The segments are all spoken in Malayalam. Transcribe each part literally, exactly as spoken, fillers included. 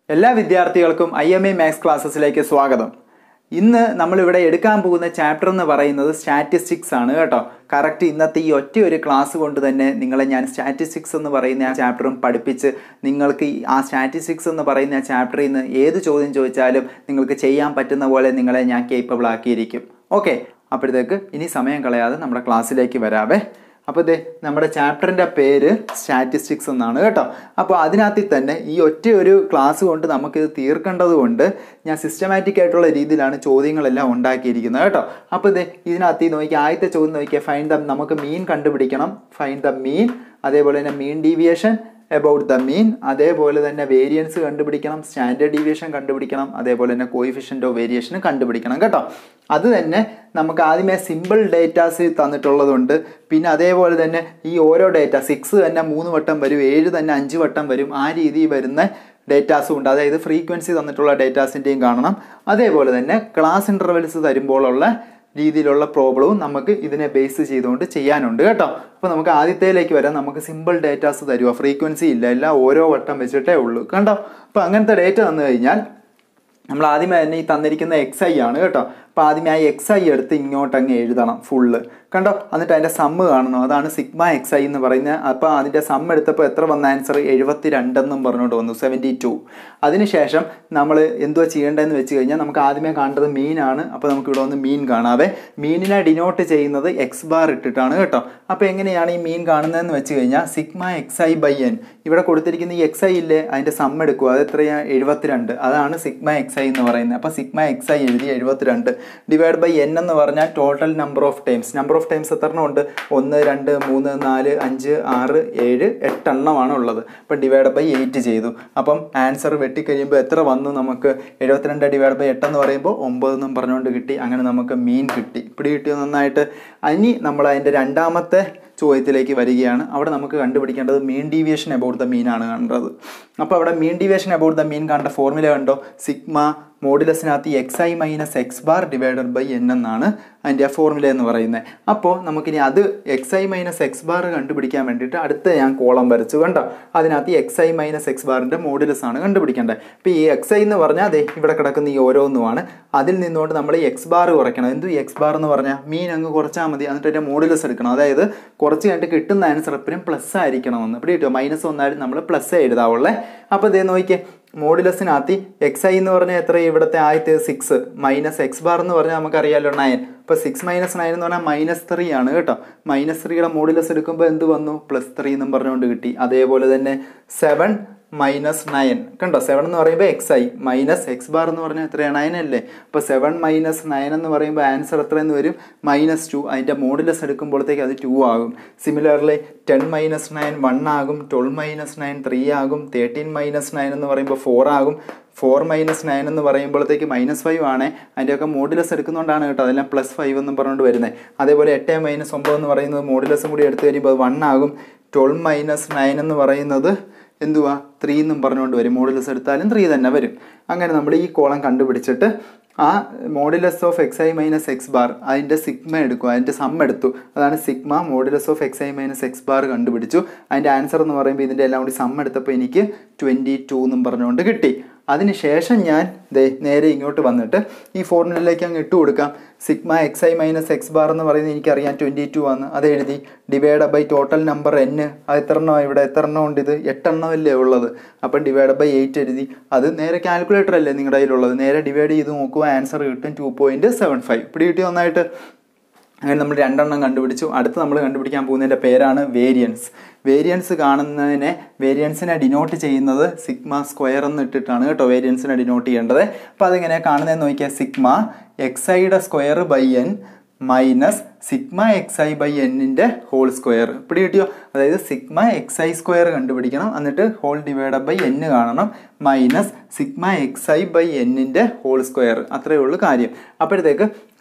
എല്ലാ വിദ്യാർത്ഥികൾക്കും ഐ എം ഐ മാത്സ് ക്ലാസ്സസിലേക്ക് സ്വാഗതം. ഇന്ന് നമ്മളിവിടെ എടുക്കാൻ പോകുന്ന ചാപ്റ്റർ എന്ന് പറയുന്നത് സ്റ്റാറ്റിസ്റ്റിക്സ് ആണ് കേട്ടോ. കറക്റ്റ് ഇന്നത്തെ ഈ ഒറ്റ ഒരു ക്ലാസ് കൊണ്ട് തന്നെ നിങ്ങളെ ഞാൻ സ്റ്റാറ്റിസ്റ്റിക്സ് എന്ന് പറയുന്ന ആ ചാപ്റ്ററും പഠിപ്പിച്ച് നിങ്ങൾക്ക് ആ സ്റ്റാറ്റിസ്റ്റിക്സ് എന്ന് പറയുന്ന ആ ചാപ്റ്ററിൽ നിന്ന് ഏത് ചോദ്യം ചോദിച്ചാലും നിങ്ങൾക്ക് ചെയ്യാൻ പറ്റുന്ന പോലെ നിങ്ങളെ ഞാൻ കേപ്പബിൾ ആക്കിയിരിക്കും. ഓക്കെ, അപ്പോഴത്തേക്ക് ഇനി സമയം കളയാതെ നമ്മുടെ ക്ലാസ്സിലേക്ക് വരാവേ. അപ്പോൾ ഇതേ നമ്മുടെ ചാപ്റ്ററിൻ്റെ പേര് സ്റ്റാറ്റിസ്റ്റിക്സ് എന്നാണ് കേട്ടോ. അപ്പോൾ അതിനകത്തിൽ തന്നെ ഈ ഒറ്റ ഒരു ക്ലാസ് കൊണ്ട് നമുക്കിത് തീർക്കേണ്ടത് കൊണ്ട് ഞാൻ സിസ്റ്റമാറ്റിക് ആയിട്ടുള്ള രീതിയിലാണ് ചോദ്യങ്ങളെല്ലാം ഉണ്ടാക്കിയിരിക്കുന്നത് കേട്ടോ. അപ്പോൾ ഇതേ ഇതിനകത്ത് നോക്കിയാൽ ആദ്യത്തെ ചോദ്യം നോക്കിയാൽ ഫൈൻഡ് ദ നമുക്ക് മീൻ കണ്ടുപിടിക്കണം. ഫൈൻഡ് ദ മീൻ, അതേപോലെ തന്നെ mean deviation about the mean, അതേപോലെ തന്നെ വേരിയൻസ് കണ്ടുപിടിക്കണം, സ്റ്റാൻഡേർഡ് ഡീവിയേഷൻ കണ്ടുപിടിക്കണം, അതേപോലെ തന്നെ കോയിഫിഷ്യൻ്റ് ഓഫ് വേരിയേഷൻ കണ്ടുപിടിക്കണം കേട്ടോ. അത് തന്നെ നമുക്ക് ആദ്യമേ സിമ്പിൾ ഡേറ്റാസ് തന്നിട്ടുള്ളതുണ്ട്. പിന്നെ അതേപോലെ തന്നെ ഈ ഓരോ ഡേറ്റ സിക്സ് തന്നെ മൂന്ന് വട്ടം വരും, ഏഴ് തന്നെ അഞ്ച് വട്ടം വരും, ആ രീതിയിൽ വരുന്ന ഡേറ്റാസും ഉണ്ട്. അതായത് ഫ്രീക്വൻസി തന്നിട്ടുള്ള ഡേറ്റാസിൻ്റെയും കാണണം. അതേപോലെ തന്നെ ക്ലാസ് ഇൻ്റർവെൽസ് തരുമ്പോഴുള്ള രീതിയിലുള്ള പ്രോബ്ലവും നമുക്ക് ഇതിനെ ബേസ് ചെയ്തുകൊണ്ട് ചെയ്യാനുണ്ട് കേട്ടോ. അപ്പോൾ നമുക്ക് ആദ്യത്തേലേക്ക് വരാം. നമുക്ക് സിമ്പിൾ ഡേറ്റാസ് തരുക, ഫ്രീക്വൻസി ഇല്ല, എല്ലാം ഓരോ വട്ടം വെച്ചിട്ടേ ഉള്ളൂ കണ്ടോ. അപ്പോൾ അങ്ങനത്തെ ഡേറ്റ തന്നു കഴിഞ്ഞാൽ നമ്മൾ ആദ്യമേ തന്നെ ഈ തന്നിരിക്കുന്ന എക്സ് ഐ ആണ് കേട്ടോ. അപ്പോൾ ആദ്യമേ ആ എക്സ് ഐ എടുത്ത് ഇങ്ങോട്ട് അങ്ങ് എഴുതണം ഫുള്ള് കണ്ടോ. എന്നിട്ട് അതിൻ്റെ സമ്മ് കാണണം, അതാണ് സിഗ്മ എക്സ് ഐ എന്ന് പറയുന്നത്. അപ്പോൾ അതിൻ്റെ സമ്മ് എടുത്തപ്പോൾ എത്ര വന്ന ആൻസർ എഴുപത്തി രണ്ടെന്നും പറഞ്ഞുകൊണ്ട് വന്നു, സെവൻറ്റി ടു. അതിനുശേഷം നമ്മൾ എന്തുവാ ചെയ്യേണ്ടതെന്ന് വെച്ച് കഴിഞ്ഞാൽ നമുക്ക് ആദ്യമേ കാണേണ്ടത് മീനാണ്. അപ്പോൾ നമുക്ക് ഇവിടെ വന്ന് മീൻ കാണാവേ. മീനിനെ ഡിനോട്ട് ചെയ്യുന്നത് എക്സ് ബാർ ഇട്ടിട്ടാണ് കേട്ടോ. അപ്പോൾ എങ്ങനെയാണ് ഈ മീൻ കാണുന്നതെന്ന് വെച്ച് കഴിഞ്ഞാൽ sigma x i by n, ഇവിടെ കൊടുത്തിരിക്കുന്ന ഈ എക്സ് ഐ ഇല്ലേ അതിൻ്റെ സമ്മ് എടുക്കുക, അത് എത്രയാണ് എഴുപത്തിരണ്ട്, അതാണ് സിഗ്മ എക്സ് ഐ എന്ന് പറയുന്നത്. അപ്പോൾ സിഗ്മ എക്സ് ഐ എഴുതി എഴുപത്തിരണ്ട് ഡിവൈഡ് ബൈ എൻ എന്ന് പറഞ്ഞാൽ total number of times. Number of times എത്ര എണ്ണം ഉണ്ട്? ഒന്ന് രണ്ട് മൂന്ന് നാല് അഞ്ച് ആറ് ഏഴ് എട്ടെണ്ണമാണ് ഉള്ളത്. അപ്പം ഡിവൈഡ് ബൈ എയ്റ്റ് ചെയ്തു. അപ്പം ആൻസർ വെട്ടിക്കഴിയുമ്പോൾ എത്ര വന്നു നമുക്ക്? എഴുപത്തിരണ്ട് ഡിവൈഡ് ബൈ എട്ടെന്ന് പറയുമ്പോൾ ഒമ്പതെന്നും പറഞ്ഞുകൊണ്ട് കിട്ടി. അങ്ങനെ നമുക്ക് മീൻ കിട്ടി. പിടി കിട്ടിയോ നന്നായിട്ട്. ഇനി നമ്മൾ അതിൻ്റെ രണ്ടാമത്തെ ചോദ്യത്തിലേക്ക് വരികയാണ്. അവിടെ നമുക്ക് കണ്ടുപിടിക്കേണ്ടത് mean deviation about the mean ആണ് കണ്ടത്. അപ്പോൾ അവിടെ mean deviation about the mean കണ്ട ഫോർമുല കണ്ടോ? സിഗ്മ മോഡുലസിനകത്ത് x i minus x bar divided by n എന്നാണ് അതിൻ്റെ ആ ഫോർമുല എന്ന് പറയുന്നത്. അപ്പോൾ നമുക്കിനി അത് x i minus x bar കണ്ടുപിടിക്കാൻ വേണ്ടിയിട്ട് അടുത്ത ഞാൻ കോളം വരച്ചു കണ്ടോ. അതിനകത്ത് എക്സ് ഐ മൈനസ് എക്സ് ബാറിൻ്റെ മോഡുലസ് ആണ് കണ്ടുപിടിക്കേണ്ടത്. അപ്പോൾ ഈ എക്സ് ഐ എന്ന് പറഞ്ഞാൽ അതെ ഇവിടെ കിടക്കുന്ന ഈ ഓരോന്നുമാണ്. അതിൽ നിന്നുകൊണ്ട് നമ്മൾ എക്സ് ബാർ കുറയ്ക്കണം. എന്തു എക്സ് ബാർ എന്ന് പറഞ്ഞാൽ മീൻ അങ്ങ് കുറച്ചാൽ മതി, എന്നിട്ട് അതിൻ്റെ മോഡുലസ് എടുക്കണം. അതായത് കുറച്ച് കഴിഞ്ഞിട്ട് കിട്ടുന്ന ആൻസർ എപ്പോഴും പ്ലസ് ആയിരിക്കണമെന്ന്. ഇവിടെ കിട്ടുമോ? മൈനസ് വന്നാലും നമ്മൾ പ്ലസ് എഴുതാവുള്ളേ. അപ്പോൾ ഇതേ നോക്കിയേ, മോഡുലസിനകത്ത് എക്സ് ഐ എന്ന് പറഞ്ഞാൽ എത്ര? ഇവിടുത്തെ ആദ്യത്തെ സിക്സ് മൈനസ് എക്സ് ബാർ എന്ന് പറഞ്ഞാൽ നമുക്കറിയാമല്ലോ നയൻ. ഇപ്പോൾ സിക്സ് മൈനസ് നയൻ എന്ന് പറഞ്ഞാൽ മൈനസ് ത്രീ ആണ് കേട്ടോ. മൈനസ് ത്രീയുടെ മോഡുലസ് എടുക്കുമ്പോൾ എന്ത് വന്നു? പ്ലസ് ത്രീ എന്നും പറഞ്ഞുകൊണ്ട് കിട്ടി. അതേപോലെ തന്നെ സെവൻ മൈനസ് നയൻ കണ്ടോ. സെവൻ എന്ന് പറയുമ്പോൾ x i minus x bar എന്ന് പറഞ്ഞാൽ എത്രയാണ്? നയൻ അല്ലേ. അപ്പോൾ സെവൻ മൈനസ് നയൻ എന്ന് പറയുമ്പോൾ ആൻസർ എത്രയെന്ന് വരും? Minus two. അതിൻ്റെ മോഡുലസ് എടുക്കുമ്പോഴത്തേക്ക് അത് ടു ആകും. Similarly ten minus nine one ആകും, ട്വൽവ് മൈനസ് നയൻ ത്രീ ആകും, തേർട്ടീൻ മൈനസ് നയൻ എന്ന് പറയുമ്പോൾ ഫോർ ആകും, ഫോർ മൈനസ് നയൻ എന്ന് പറയുമ്പോഴത്തേക്ക് മൈനസ് ഫൈവ് ആണ്. അതിൻ്റെയൊക്കെ മോഡുലസ് എടുക്കുന്നതുകൊണ്ടാണ് കേട്ടോ അതെല്ലാം പ്ലസ് ഫൈവ് എന്നും പറഞ്ഞുകൊണ്ട് വരുന്നത്. അതേപോലെ എട്ട് മൈനസ് ഒമ്പത് എന്ന് പറയുന്നത് മോഡുലസും കൂടി എടുത്തു കഴിയുമ്പോൾ വൺ ആകും. ട്വൽവ് മൈനസ് നയൻ എന്ന് പറയുന്നത് എന്തുവാ? ത്രീ എന്നും പറഞ്ഞുകൊണ്ട് വരും. മോഡുലസ് എടുത്താലും ത്രീ തന്നെ വരും. അങ്ങനെ നമ്മൾ ഈ കോളം കണ്ടുപിടിച്ചിട്ട് ആ modulus of x i minus x bar അതിൻ്റെ സിഗ്മ എടുക്കും, അതിൻ്റെ സം എടുത്തു. അതാണ് sigma modulus of x i minus x bar കണ്ടുപിടിച്ചു. അതിൻ്റെ ആൻസർ എന്ന് പറയുമ്പോൾ ഇതിൻ്റെ എല്ലാം കൂടി സം എടുത്തപ്പോൾ എനിക്ക് ട്വൻറ്റി ടു എന്നും പറഞ്ഞുകൊണ്ട് കിട്ടി. അതിനുശേഷം ഞാൻ ദേ നേരെ ഇങ്ങോട്ട് വന്നിട്ട് ഈ ഫോർമുലയിലേക്ക് അങ്ങ് ഇട്ട് കൊടുക്കാം. Sigma x i minus x bar എന്ന് പറയുന്നത് എനിക്കറിയാം ട്വൻറ്റി ടു ആണ്. അത് എഴുതി divide by total number n. അത് എത്ര എണ്ണം ഇവിടെ? എത്ര എണ്ണം ഉണ്ട്? ഇത് എട്ടെണ്ണമല്ലേ ഉള്ളത്. അപ്പം ഡിവൈഡ് ബൈ എയ്റ്റ് എഴുതി. അത് നേരെ കാൽക്കുലേറ്റർ അല്ലേ നിങ്ങളുടെ കയ്യിലുള്ളത്, നേരെ ഡിവൈഡ് ചെയ്ത് നോക്കുക, ആൻസർ കിട്ടും ടു പോയിൻറ്റ് സെവൻ ഫൈവ്. പിടി കിട്ടി നന്നായിട്ട്. അങ്ങനെ നമ്മൾ രണ്ടെണ്ണം കണ്ടുപിടിച്ചു. അടുത്ത് നമ്മൾ കണ്ടുപിടിക്കാൻ പോകുന്നതിൻ്റെ പേരാണ് വേരിയൻസ്. വേരിയൻസ് കാണുന്നതിനെ വേരിയൻസിനെ ഡിനോട്ട് ചെയ്യുന്നത് സിഗ്മ സ്ക്വയർ എന്ന് ഇട്ടിട്ടാണ് കേട്ടോ വേരിയൻസിനെ ഡിനോട്ട് ചെയ്യേണ്ടത്. അപ്പോൾ അതിങ്ങനെ കാണുന്നതെന്ന് നോക്കിയാൽ സിഗ്മ എക്സ് ഐയുടെ square by n minus sigma x i by എന്നിൻ്റെ ഹോൾ സ്ക്വയർ. പിടി കിട്ടിയോ? അതായത് സിഗ്മ എക്സ് ഐ സ്ക്വയർ കണ്ടുപിടിക്കണം, എന്നിട്ട് ഹോൾ ഡിവൈഡ് ബൈ എൻ കാണണം, minus sigma x i by എന്നിൻ്റെ ഹോൾ സ്ക്വയർ. അത്രയേ ഉള്ളൂ കാര്യം. അപ്പോഴത്തേക്ക്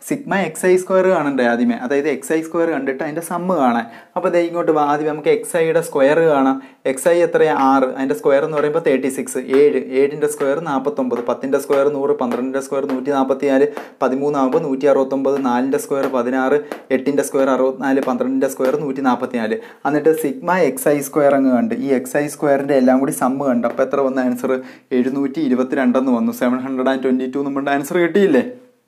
സിഗ്മ എക്സ് ഐ സ്ക്വയർ കാണണ്ടേ ആദ്യമേ, അതായത് എക്സ് ഐ സ്ക്വയർ കണ്ടിട്ട് അതിൻ്റെ സമ്മ് കാണാൻ. അപ്പോൾ ദേ ഇങ്ങോട്ട് വാ, ആദ്യം നമുക്ക് എക്സ് ഐയുടെ സ്ക്വയർ കാണാം. എക്സ് ഐ എത്രയാണ്? ആറ്. അതിൻ്റെ സ്ക്വയർ എന്ന് പറയുമ്പോൾ തേർട്ടി സിക്സ്. ഏഴ്, ഏഴിൻ്റെ സ്ക്വയർ നാൽപ്പത്തൊമ്പത്. പത്തിൻ്റെ സ്ക്വയർ നൂറ്. പന്ത്രണ്ടിൻ്റെ സ്ക്വയർ നൂറ്റി നാൽപ്പത്തി നാല്. പതിമൂന്നാകുമ്പോൾ നൂറ്റി അറുപത്തൊമ്പത്. നാലിൻ്റെ സ്ക്വയർ പതിനാറ്. എട്ടിൻ്റെ സ്ക്വയർ അറുപത്തിനാല്. പന്ത്രണ്ടിൻ്റെ സ്ക്വയർ നൂറ്റി നാൽപ്പത്തി നാല്. എന്നിട്ട് സിഗ്മ എക്സ് ഐ സ്ക്വയർ അങ്ങ് കണ്ട്, ഈ എക്സ് ഐ സ്ക്വയറിൻ്റെ എല്ലാം കൂടി സമ്മ് കണ്ട്. അപ്പോൾ എത്ര വന്ന ആൻസർ? എഴുന്നൂറ്റി ഇരുപത്തി രണ്ടെന്ന് വന്നു. Seven hundred and twenty two നമ്മുടെ ആൻസർ കിട്ടിയില്ലേ?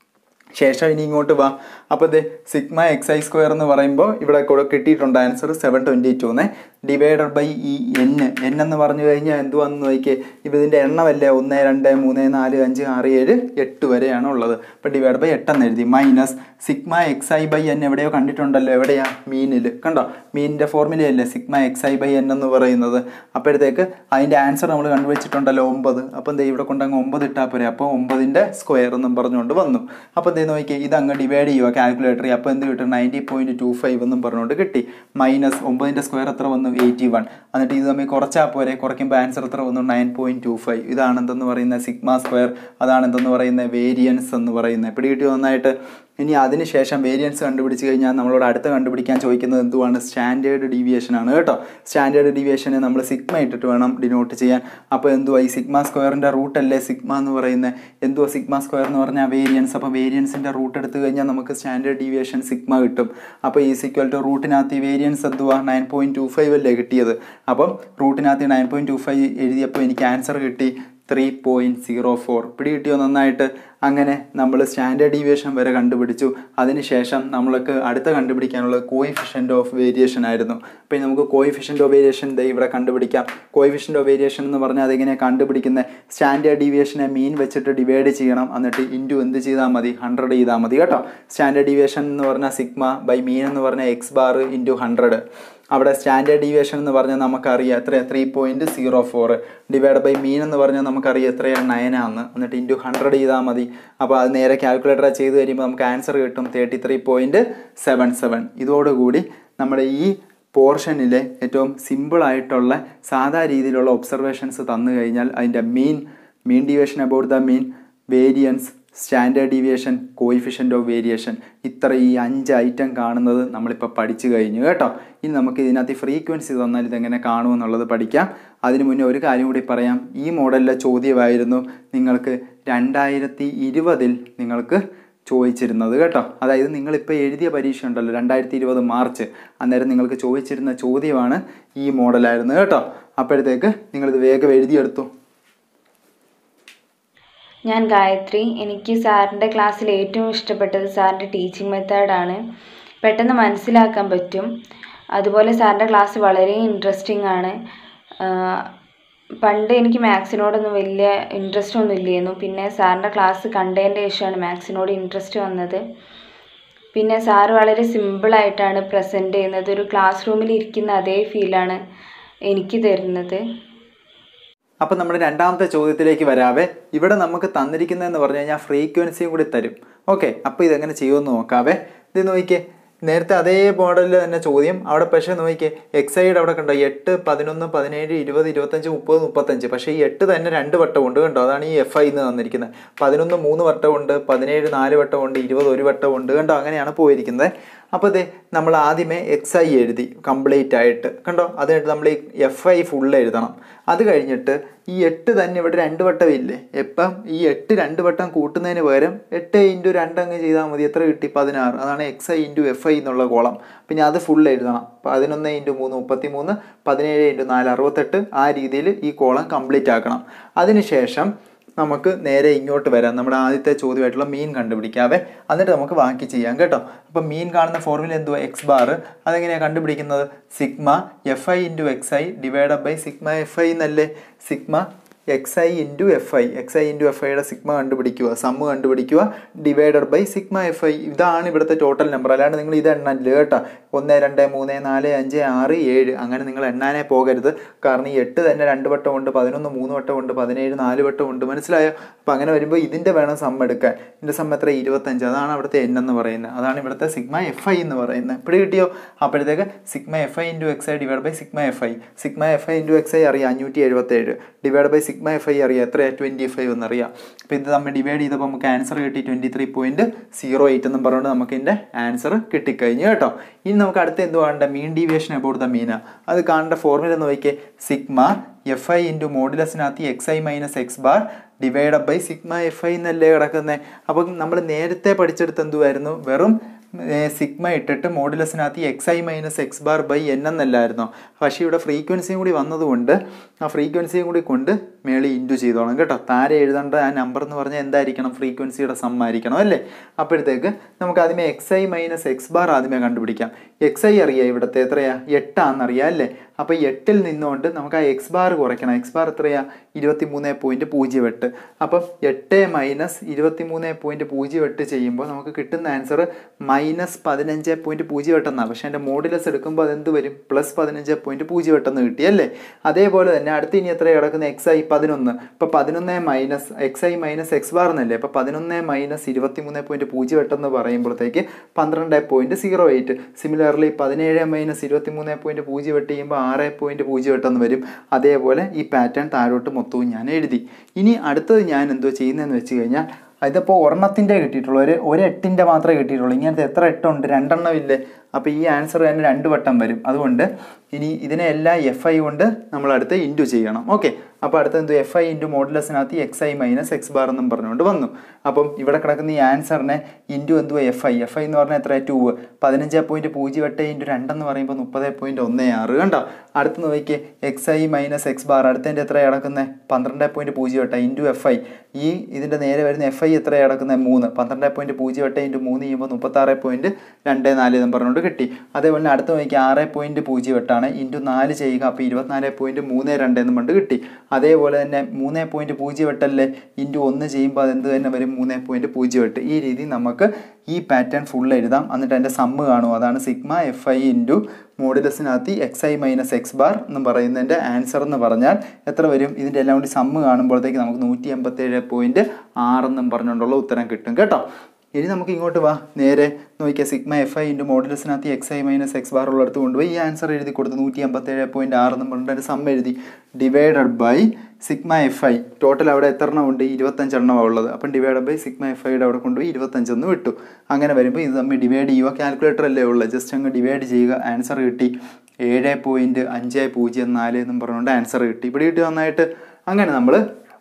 ശേഷം ഇനി ഇങ്ങോട്ട് വാ. അപ്പോൾ ഇത് സിഗ്മ എക്സ് ഐ സ്ക്വയർ എന്ന് പറയുമ്പോൾ ഇവിടെ കൂടെ കിട്ടിയിട്ടുണ്ട് ആൻസർ സെവൻ ട്വൻറ്റി ടൂന്ന്. ഡിവൈഡഡ് ബൈ ഈ എൻ. എൻ എന്ന് പറഞ്ഞു കഴിഞ്ഞാൽ എന്തുവാന്ന് നോക്കിയേ, ഇപ്പോൾ ഇതിൻ്റെ എണ്ണമല്ലേ ഒന്ന് രണ്ട് മൂന്ന് നാല് അഞ്ച് ആറ് ഏഴ് എട്ട് വരെയാണ് ഉള്ളത്. അപ്പോൾ ഡിവൈഡ് ബൈ എട്ടെന്ന് എഴുതി. Minus sigma x i by n എവിടെയോ കണ്ടിട്ടുണ്ടല്ലോ, എവിടെയാ? മീനിൽ കണ്ടോ? മീനിൻ്റെ ഫോർമുലയല്ലേ sigma x i by n എന്ന് പറയുന്നത്. അപ്പോഴത്തേക്ക് അതിൻ്റെ ആൻസർ നമ്മൾ കണ്ടുവച്ചിട്ടുണ്ടല്ലോ ഒമ്പത്. അപ്പം എന്താ ഇവിടെ കൊണ്ടങ്ങ് ഒമ്പത് ഇട്ടാൽ പോരെ. അപ്പോൾ ഒമ്പതിൻ്റെ സ്ക്വയർ എന്നും പറഞ്ഞുകൊണ്ട് വന്നു. അപ്പോൾ എന്താ നോക്കിയാൽ ഇതങ്ങ് ഡിവൈഡ് ചെയ്യുക കാൽക്കുലേറ്ററിൽ. അപ്പോൾ എന്ത് കിട്ടും? നയൻറ്റി പോയിൻറ്റ് ടു ഫൈവ് എന്നും പറഞ്ഞുകൊണ്ട് കിട്ടി. മൈനസ് ഒമ്പതിൻ്റെ സ്ക്വയർ എത്ര വന്നു? Eighty one. എന്നിട്ട് ഇത് തമ്മിൽ കുറച്ചാൽ പോരെ. കുറയ്ക്കുമ്പോൾ ആൻസർ എത്ര വന്നു? Nine point two five. ഇതാണ് എന്തെന്ന് പറയുന്നത്? Sigma square. അതാണ് എന്തെന്ന് പറയുന്നത്? വേരിയൻസ് എന്ന് പറയുന്നത്. പിടികിട്ടി നന്നായിട്ട്. ഇനി അതിന് ശേഷം വേരിയൻസ് കണ്ടുപിടിച്ച് കഴിഞ്ഞാൽ നമ്മളോട് അടുത്ത് കണ്ടുപിടിക്കാൻ ചോദിക്കുന്നത് എന്തുവാണ്? സ്റ്റാൻഡേർഡ് ഡീവിയേഷൻ ആണ് കേട്ടോ. സ്റ്റാൻഡേർഡ് ഡീവിയേഷനെ നമ്മൾ സിഗ്മ ഇട്ടിട്ട് വേണം ഡിനോട്ട് ചെയ്യാൻ. അപ്പോൾ എന്തുവാ? ഈ സിഗ്മ സ്ക്വയറിൻ്റെ റൂട്ടല്ലേ സിഗ്മ എന്ന് പറയുന്നത്. എന്തുവാ സിഗ്മ സ്ക്വയർ എന്ന് പറഞ്ഞാൽ? വേരിയൻസ്. അപ്പോൾ വേരിയൻസിൻ്റെ റൂട്ട് എടുത്തു കഴിഞ്ഞാൽ നമുക്ക് സ്റ്റാൻഡേർഡ് ഡീവിയേഷൻ സിഗ്മ കിട്ടും. അപ്പോൾ ഈ സിക്വൽ ടു റൂട്ടിനകത്ത് ഈ വേരിയൻസ് എന്തുവാ? നയൻ പോയിൻറ്റ് ടു ഫൈവ് അല്ലേ കിട്ടിയത്. അപ്പം റൂട്ടിനകത്ത് നയൻ പോയിൻറ്റ് ടു ഫൈവ് എഴുതിയപ്പോൾ എനിക്ക് ആൻസർ കിട്ടി ത്രീ പോയിൻറ്റ് സീറോ ഫോർ. പിടി കിട്ടിയോ നന്നായിട്ട്? അങ്ങനെ നമ്മൾ സ്റ്റാൻഡേർഡ് ഡീവിയേഷൻ വരെ കണ്ടുപിടിച്ചു. അതിനുശേഷം നമ്മൾക്ക് അടുത്ത കണ്ടുപിടിക്കാനുള്ളത് കോയിഫിഷ്യൻ്റ് ഓഫ് വേരിയേഷൻ ആയിരുന്നു. അപ്പോൾ നമുക്ക് കോയിഫിഷ്യൻ്റ് ഓഫ് വേരിയേഷൻ ദേ ഇവിടെ കണ്ടുപിടിക്കാം. കോയിഫിഷ്യൻ്റ് ഓഫ് വേരിയേഷൻ എന്ന് പറഞ്ഞാൽ അതെങ്ങനെയാണ് കണ്ടുപിടിക്കുന്നത്? സ്റ്റാൻഡേർഡ് ഡീവിയേഷനെ മീൻ വെച്ചിട്ട് ഡിവൈഡ് ചെയ്യണം. എന്നിട്ട് ഇൻറ്റു എന്ത് ചെയ്താൽ മതി? ഹൺഡ്രഡ് ചെയ്താൽ മതി കേട്ടോ. സ്റ്റാൻഡേർഡ് ഡീവിയേഷൻ എന്ന് പറഞ്ഞാൽ സിഗ്മ ബൈ മീൻ എന്ന് പറഞ്ഞാൽ എക്സ് ബാർ ഇൻറ്റു ഹൺഡ്രഡ്. അവിടെ സ്റ്റാൻഡേർഡ് ഡീവിയേഷൻ എന്ന് പറഞ്ഞാൽ നമുക്കറിയാം എത്ര? Three point zero four. Divide by mean എന്ന് പറഞ്ഞാൽ നമുക്കറിയാം എത്രയാണ്? നയനാന്ന്. എന്നിട്ട് ഇൻറ്റു ഹൺഡ്രഡ് ചെയ്താൽ മതി. അപ്പോൾ അത് നേരെ കാൽക്കുലേറ്റർ ചെയ്ത് കഴിയുമ്പോൾ നമുക്ക് ആൻസർ കിട്ടും thirty three point seven seven. ഇതോടുകൂടി നമ്മുടെ ഈ പോർഷനിലെ ഏറ്റവും സിമ്പിളായിട്ടുള്ള സാധാ രീതിയിലുള്ള ഒബ്സർവേഷൻസ് തന്നു കഴിഞ്ഞാൽ അതിൻ്റെ mean, mean deviation about the mean, variance, standard deviation, coefficient of variation, ഇത്ര ഈ അഞ്ച് ഐറ്റം കാണുന്നത് നമ്മളിപ്പോൾ പഠിച്ചു കഴിഞ്ഞു കേട്ടോ. ഇനി നമുക്ക് ഇതിനകത്ത് ഫ്രീക്വൻസി തന്നാൽ ഇതെങ്ങനെ കാണുമെന്നുള്ളത് പഠിക്കാം. അതിന് മുന്നേ ഒരു കാര്യം കൂടി പറയാം. ഈ മോഡലിലെ ചോദ്യമായിരുന്നു നിങ്ങൾക്ക് രണ്ടായിരത്തി ഇരുപതിൽ നിങ്ങൾക്ക് ചോദിച്ചിരുന്നത് കേട്ടോ. അതായത് നിങ്ങളിപ്പോൾ എഴുതിയ പരീക്ഷ ഉണ്ടല്ലോ രണ്ടായിരത്തി ഇരുപത് മാർച്ച്, അന്നേരം നിങ്ങൾക്ക് ചോദിച്ചിരുന്ന ചോദ്യമാണ് ഈ മോഡലായിരുന്നു കേട്ടോ. അപ്പോഴത്തേക്ക് നിങ്ങളിത് വേഗം എഴുതിയെടുത്തു. ഞാൻ ഗായത്രി. എനിക്ക് സാറിൻ്റെ ക്ലാസ്സിൽ ഏറ്റവും ഇഷ്ടപ്പെട്ടത് സാറിൻ്റെ ടീച്ചിങ് മെത്തേഡാണ്. പെട്ടെന്ന് മനസ്സിലാക്കാൻ പറ്റും. അതുപോലെ സാറിൻ്റെ ക്ലാസ് വളരെ ഇൻട്രസ്റ്റിംഗ് ആണ്. പണ്ട് എനിക്ക് മാത്സിനോടൊന്നും വലിയ ഇൻട്രസ്റ്റ് ഒന്നും ഇല്ലായിരുന്നു. പിന്നെ സാറിൻ്റെ ക്ലാസ് കണ്ടതിൻ്റെ ശേഷമാണ് മാത്സിനോട് ഇൻട്രസ്റ്റ് വന്നത്. പിന്നെ സാറ് വളരെ സിമ്പിളായിട്ടാണ് പ്രസൻറ്റ് ചെയ്യുന്നത്. ഒരു ക്ലാസ് റൂമിൽ ഇരിക്കുന്ന അതേ ഫീലാണ് എനിക്ക് തരുന്നത്. അപ്പം നമ്മുടെ രണ്ടാമത്തെ ചോദ്യത്തിലേക്ക് വരാവേ. ഇവിടെ നമുക്ക് തന്നിരിക്കുന്നതെന്ന് പറഞ്ഞു കഴിഞ്ഞാൽ ഫ്രീക്വൻസിയും കൂടി തരും. ഓക്കെ, അപ്പോൾ ഇതെങ്ങനെ ചെയ്യുമെന്ന് നോക്കാവേ. ഇത് നോക്കിക്കേ, നേരത്തെ അതേ മോഡലിൽ തന്നെ ചോദ്യം. അവിടെ പക്ഷേ നോക്കിക്കേ, എക്സൈഡ് അവിടെ കണ്ടോ എട്ട്, പതിനൊന്ന്, പതിനേഴ്, ഇരുപത്, ഇരുപത്തഞ്ച്, മുപ്പത്, മുപ്പത്തഞ്ച്. പക്ഷേ ഈ എട്ട് തന്നെ രണ്ട് വട്ടമുണ്ട് കണ്ടോ. അതാണ് ഈ എഫ് ഐ എന്ന് തന്നിരിക്കുന്നത്. പതിനൊന്ന് മൂന്ന് വട്ടമുണ്ട്, പതിനേഴ് നാല് വട്ടമുണ്ട്, ഇരുപത് ഒരു വട്ടമുണ്ട് കണ്ടോ. അങ്ങനെയാണ് പോയിരിക്കുന്നത്. അപ്പോൾ ഇത് നമ്മൾ ആദ്യമേ എക്സ് ഐ എഴുതി കംപ്ലീറ്റ് ആയിട്ട് കണ്ടോ. അത് കഴിഞ്ഞിട്ട് നമ്മൾ ഈ എഫ് ഐ ഫുൾ എഴുതണം. അത് കഴിഞ്ഞിട്ട് ഈ എട്ട് തന്നെ ഇവിടെ രണ്ട് വട്ടം ഇല്ലേ. എപ്പം ഈ എട്ട് രണ്ട് വട്ടം കൂട്ടുന്നതിന് പകരം എട്ട് ഇൻറ്റു രണ്ടങ്ങ് ചെയ്താൽ മതി. എത്ര കിട്ടി? പതിനാറ്. അതാണ് x i into f i എന്നുള്ള കോളം. പിന്നെ അത് ഫുൾ എഴുതണം. പതിനൊന്ന് ഇൻറ്റു മൂന്ന് മുപ്പത്തി മൂന്ന്, പതിനേഴ് ഇൻറ്റു നാല് അറുപത്തെട്ട്. ആ രീതിയിൽ ഈ കോളം കംപ്ലീറ്റ് ആക്കണം. അതിനുശേഷം നമുക്ക് നേരെ ഇങ്ങോട്ട് വരാം. നമ്മുടെ ആദ്യത്തെ ചോദ്യമായിട്ടുള്ള മീൻ കണ്ടുപിടിക്കാവേ. എന്നിട്ട് നമുക്ക് ബാക്കി ചെയ്യാം കേട്ടോ. അപ്പം മീൻ കാണുന്ന ഫോർമുല എന്തുവാ? X bar. അതെങ്ങനെയാണ് കണ്ടുപിടിക്കുന്നത്? Sigma f i into x i divide by sigma f i എന്നല്ലേ. Sigma x i into f i, x i into f ഐയുടെ സിഗ്മ കണ്ടുപിടിക്കുക, സമ്മ് കണ്ടുപിടിക്കുക, divided by sigma f i. ഇതാണ് ഇവിടുത്തെ ടോട്ടൽ നമ്പർ. അല്ലാണ്ട് നിങ്ങൾ ഇത് എണ്ണല്ല കേട്ടോ. ഒന്ന് രണ്ട് മൂന്ന് നാല് അഞ്ച് ആറ് ഏഴ് അങ്ങനെ നിങ്ങൾ എണ്ണാനേ പോകരുത്. കാരണം ഈ എട്ട് തന്നെ രണ്ട് വട്ടമുണ്ട്, പതിനൊന്ന് മൂന്ന് വട്ടമുണ്ട്, പതിനേഴ് നാല് വട്ടമുണ്ട്. മനസ്സിലായോ? അപ്പം അങ്ങനെ വരുമ്പോൾ ഇതിൻ്റെ വേണം സമ്മ് എടുക്കാൻ. ഇതിൻ്റെ സമ്മ് എത്ര? ഇരുപത്തഞ്ച്. അതാണ് അവിടുത്തെ എൻ എന്ന് പറയുന്നത്. അതാണ് ഇവിടുത്തെ സിഗ്മ എഫ് ഐ എന്ന് പറയുന്നത്. ഇവിടെ കിട്ടിയോ? അപ്പോഴത്തേക്ക് sigma f i into x i divide by sigma f i. Sigma f i into x i അറിയാം അഞ്ഞൂറ്റി എഴുപത്തേഴ്. Divide by sigma sigma f i അറിയാം, എത്രയാണ് ട്വൻറ്റി ഫൈവ് എന്നറിയാം. അപ്പോൾ ഇത് നമ്മൾ ഡിവൈഡ് ചെയ്തപ്പോൾ നമുക്ക് ആൻസർ കിട്ടി twenty three point zero eight എന്നും പറഞ്ഞുകൊണ്ട് നമുക്ക് ഇതിൻ്റെ ആൻസർ കിട്ടിക്കഴിഞ്ഞു കേട്ടോ. ഇനി നമുക്ക് അടുത്ത എന്ത് കാണേണ്ട, മീൻ ഡീവിയേഷൻ അബൌട്ട് ദ മീന. അത് കാണേണ്ട ഫോർമുല എന്ന് നോക്കിയേ, സിഗ്മ എഫ് ഐ ഇൻറ്റു മോഡുലസിനകത്ത് x i minus x bar divide by sigma f i എന്നല്ലേ കിടക്കുന്നത്. അപ്പം നമ്മൾ നേരത്തെ പഠിച്ചെടുത്ത് എന്തുമായിരുന്നു, വെറും സിഗ്മ ഇട്ടിട്ട് മോഡുലസിനകത്ത് x i minus x bar by n എന്നല്ലായിരുന്നോ. പക്ഷേ ഇവിടെ ഫ്രീക്വൻസിയും കൂടി വന്നതുകൊണ്ട് ആ ഫ്രീക്വൻസിയും കൂടി കൊണ്ട് മേളി ഇൻറ്റു ചെയ്തോളാം കേട്ടോ. താരെ എഴുതേണ്ട ആ നമ്പർ എന്ന് പറഞ്ഞാൽ എന്തായിരിക്കണം, ഫ്രീക്വൻസിയുടെ സം ആയിരിക്കണം അല്ലേ. അപ്പോഴത്തേക്ക് നമുക്ക് ആദ്യമേ x i minus x bar ആദ്യമേ കണ്ടുപിടിക്കാം. എക്സ് ഐ അറിയാം, ഇവിടുത്തെ എത്രയാ, എട്ടാണെന്നറിയാം അല്ലേ. അപ്പോൾ എട്ടിൽ നിന്നുകൊണ്ട് നമുക്ക് ആ എക്സ് ബാർ കുറയ്ക്കണം. എക്സ് ബാർ എത്രയാ, ഇരുപത്തി മൂന്ന് പോയിൻറ്റ് പൂജ്യം എട്ട്. അപ്പം എട്ട് മൈനസ് ഇരുപത്തി മൂന്ന് പോയിൻറ്റ് പൂജ്യം എട്ട് ചെയ്യുമ്പോൾ നമുക്ക് കിട്ടുന്ന ആൻസർ മൈനസ് പതിനഞ്ച് പോയിൻറ്റ് പൂജ്യം എട്ടെന്നാണ്. പക്ഷേ എൻ്റെ മോഡുലസ് എടുക്കുമ്പോൾ അതെന്ത് വരും, പ്ലസ് പതിനഞ്ച് പോയിൻറ്റ് പൂജ്യം എട്ടെന്ന് കിട്ടിയല്ലേ. അതേപോലെ തന്നെ അടുത്ത് ഇനി എത്ര കിടക്കുന്ന എക്സ് ഐ പതിനൊന്ന്. ഇപ്പോൾ പതിനൊന്ന് minus x i minus x bar എന്നല്ലേ. അപ്പോൾ പതിനൊന്ന് മൈനസ് ഇരുപത്തി മൂന്ന് പോയിൻറ്റ് പൂജ്യം എട്ടെന്ന് പറയുമ്പോഴത്തേക്ക് പന്ത്രണ്ട് പോയിൻറ്റ് സീറോ എയ്റ്റ്. സിമിലർലി പതിനേഴ് മൈനസ് ഇരുപത്തി മൂന്ന് പോയിൻറ്റ് പൂജ്യം എട്ട് ചെയ്യുമ്പോൾ ആറ് പോയിൻറ്റ് പൂജ്യം എട്ടെന്ന് വരും. അതേപോലെ ഈ പാറ്റേൺ താഴോട്ട് മൊത്തവും ഞാൻ എഴുതി. ഇനി അടുത്തത് ഞാൻ എന്തോ ചെയ്യുന്നതെന്ന് വെച്ച് കഴിഞ്ഞാൽ, ഇതിപ്പോൾ ഒരെണ്ണത്തിൻ്റെ കിട്ടിയിട്ടുള്ളൂ, ഒരു ഒരു എട്ടിൻ്റെ മാത്രമേ കിട്ടിയിട്ടുള്ളൂ. ഇങ്ങനത്തെ എത്ര എട്ടുണ്ട്, രണ്ടെണ്ണം ഇല്ലേ. അപ്പോൾ ഈ ആൻസർ തന്നെ രണ്ട് വട്ടം വരും. അതുകൊണ്ട് ഇനി ഇതിനെ എല്ലാം എഫ് ഐ കൊണ്ട് നമ്മളടുത്ത് ഇൻറ്റു ചെയ്യണം. ഓക്കെ, അപ്പോൾ അടുത്ത് എന്തു, എഫ് ഐ ഇൻറ്റു മോഡുലസിനകത്ത് x i minus x bar എന്നും പറഞ്ഞുകൊണ്ട് വന്നു. അപ്പം ഇവിടെ കിടക്കുന്ന ഈ ആൻസറിനെ ഇൻറ്റു എന്തുവാ, എഫ് ഐ. എഫ് ഐ എന്ന് പറഞ്ഞാൽ എത്ര, ടു. പതിനഞ്ച് പോയിൻറ്റ് പൂജ്യം എട്ട് ഇൻറ്റു രണ്ടെന്ന് പറയുമ്പോൾ മുപ്പത് പോയിൻറ്റ് ഒന്ന് ആറ് കണ്ടോ. അടുത്ത് നോക്കിയേ, x i minus x bar അടുത്തതിൻ്റെ എത്ര കിടക്കുന്നത്, പന്ത്രണ്ട് പോയിൻറ്റ് പൂജ്യം എട്ട് ഇൻറ്റു എഫ് ഐ. ഈ ഇതിൻ്റെ നേരെ വരുന്ന എഫ് ഐ എത്ര കിടക്കുന്നത്, മൂന്ന്. പന്ത്രണ്ട് പോയിൻറ്റ് പൂജ്യം എട്ട് ഇൻറ്റു മൂന്ന് ചെയ്യുമ്പോൾ മുപ്പത്താറ് പോയിൻറ്റ് രണ്ട് നാല് എന്നും പറഞ്ഞുകൊണ്ട് കിട്ടി. അതേപോലെ അടുത്ത് നോക്കിയാൽ ആറ് പോയിൻറ്റ് പൂജ്യം എട്ടാണ് ഇൻറ്റു നാല് ചെയ്യുക. അപ്പോൾ ഇരുപത്തിനാല് പോയിൻറ്റ് മൂന്ന് രണ്ട് എന്നും കൊണ്ട് കിട്ടി. അതേപോലെ തന്നെ മൂന്ന് പോയിൻറ്റ് പൂജ്യം എട്ടല്ലേ ഇൻറ്റു ഒന്ന് ചെയ്യുമ്പോൾ അതെന്ത് തന്നെ വരും, മൂന്ന് പോയിൻറ്റ് പൂജ്യം എട്ട്. ഈ രീതി നമുക്ക് ഈ പാറ്റേൺ ഫുൾ എഴുതാം. എന്നിട്ട് അതിൻ്റെ സമ്മ് കാണും. അതാണ് സിഗ്മ എഫ് ഐ ഇൻറ്റു മോഡുലസിനകത്ത് x i minus x bar എന്ന് പറയുന്നതിൻ്റെ ആൻസർ എന്ന് പറഞ്ഞാൽ എത്ര വരും, ഇതിൻ്റെ എല്ലാം കൂടി സമ്മ് കാണുമ്പോഴത്തേക്ക് നമുക്ക് നൂറ്റി എൺപത്തേഴ് പോയിൻറ്റ് ആറെന്നും പറഞ്ഞുകൊണ്ടുള്ള ഉത്തരം കിട്ടും കേട്ടോ. ഇനി നമുക്ക് ഇങ്ങോട്ട് വാ, നേരെ നോക്കിയാൽ സിഗ്മ എഫ് ഐ ഇൻറ്റു മോഡുലസിനകത്ത് x i minus x bar ഉള്ളിടത്ത് കൊണ്ടുപോയി ഈ ആൻസർ എഴുതി കൊടുത്ത് നൂറ്റി അമ്പത്തേഴ് പോയിൻറ്റ് ആറെന്നും പറഞ്ഞിട്ട് അതിൻ്റെ സം എഴുതി divided by sigma f i. Total അവിടെ എത്ര എണ്ണം ഉണ്ട്, ഇരുപത്തഞ്ചെണ്ണമാണ് ഉള്ളത്. അപ്പം ഡിവൈഡഡ് ബൈ സിഗ്മ എഫ് ഐയുടെ അവിടെ കൊണ്ടുപോയി ഇരുപത്തഞ്ചെന്ന് വിട്ടു. അങ്ങനെ വരുമ്പോൾ ഇത് തമ്മിൽ ഡിവൈഡ് ചെയ്യുക, കാൽക്കുലേറ്റർ അല്ലേ ഉള്ളത്, ജസ്റ്റ് അങ്ങ് ഡിവൈഡ് ചെയ്യുക. ആൻസർ കിട്ടി ഏഴ് പോയിൻറ്റ് അഞ്ച് പൂജ്യം നാല് എന്നും പറഞ്ഞുകൊണ്ട് ആൻസർ കിട്ടി. ഇവിടെ കിട്ടി നന്നായിട്ട്. അങ്ങനെ നമ്മൾ